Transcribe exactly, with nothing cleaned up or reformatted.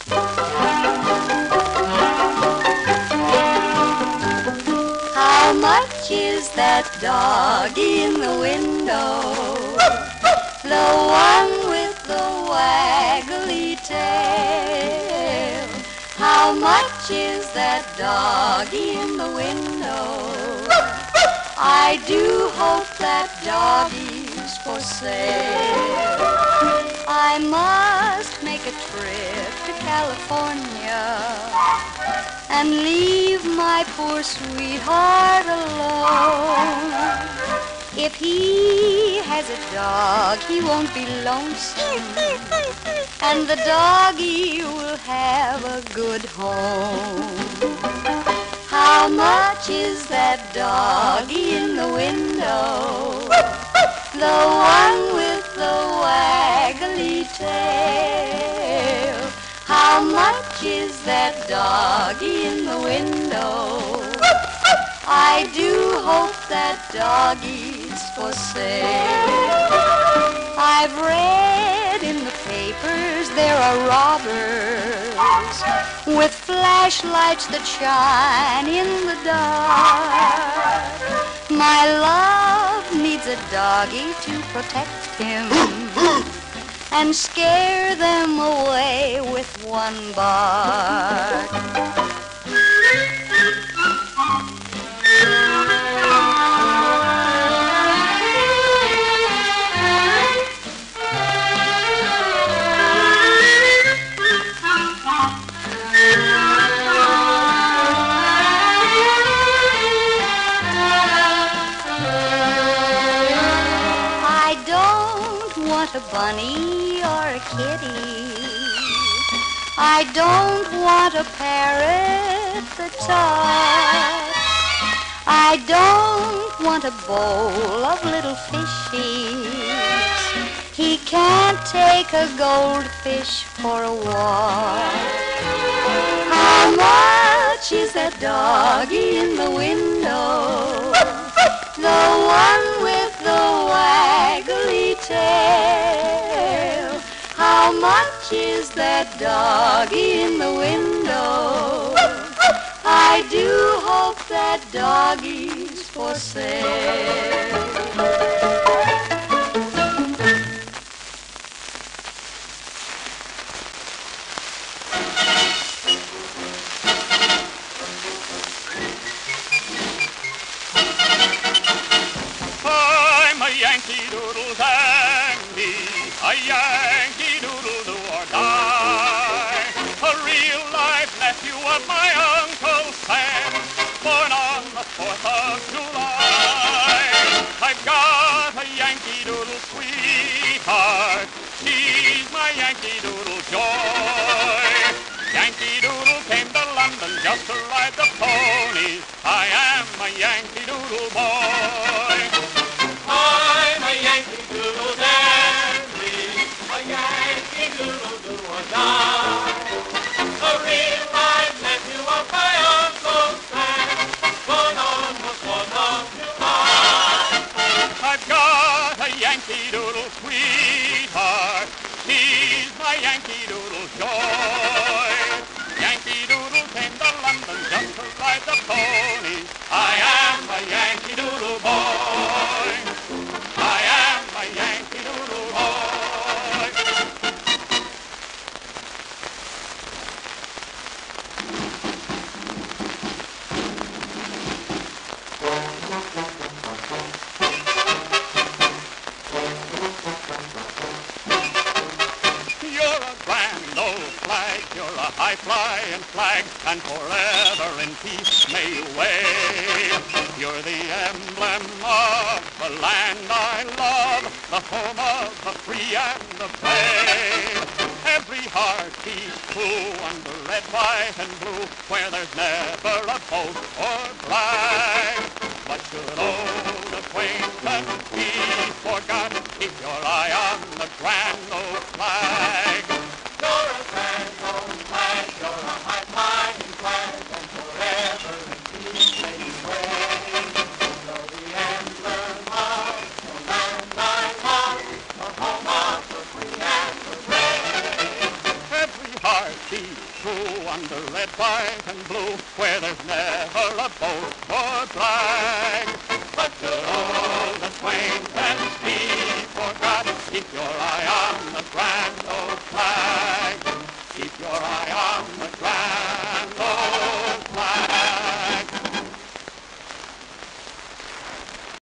How much is that doggy in the window? The one with the waggly tail. How much is that doggy in the window? I do hope that doggy's for sale. I must make a trip to California and leave my poor sweetheart alone. If he has a dog, he won't be lonesome, and the doggy will have a good home. How much is that doggy in the window? The one with the waggly tail. How much is that doggy in the window? I do hope that doggy's for sale. I've read in the papers there are robbers with flashlights that shine in the dark. My love needs a doggy to protect him and scare them away with one bark. I don't want a bunny or a kitty. I don't want a parrot that talks. I don't want a bowl of little fishies. He can't take a goldfish for a walk. How much is that doggy in the window? The one with the waggly tail. How much is that doggy in the window? I do hope that doggy's for sale. I'm a Yankee Doodle dandy, a Yankee Doodle do or die, a real life nephew of my Uncle Sam, born on the fourth of July. I've got a Yankee Doodle sweetheart, she's my Yankee Doodle joy. Yankee Doodle came to London just to ride the ponies, I am a Yankee Doodle boy. I'm a Yankee Doodle dandy, a Yankee Doodle do or die, a real life nephew of my Uncle Sam, born on the fourth of July. I've got a Yankee Doodle sweetheart, she's my Yankee Doodle joy. Yankee Doodle came to London just to ride the ponies, I am a Yankee Doodle boy. I am a Yankee Doodle boy. You're a grand old flag, you're a high-flying flag, and forever in peace may you wave. You're the emblem of the land I love, the home of the free and the brave. Every heart beats true under red, white, and blue, where there's never a boat or flag. But should old acquaintance be forgotten, keep your eye on the grand old flag. You're a grand old flag, you're a high-flying flag, and forever in peace may you wave. You're the emblem of the land I love, the home of the free and the brave. Every heart beats true under red, white, and blue, where there's never a boat or flag. But to all the swains and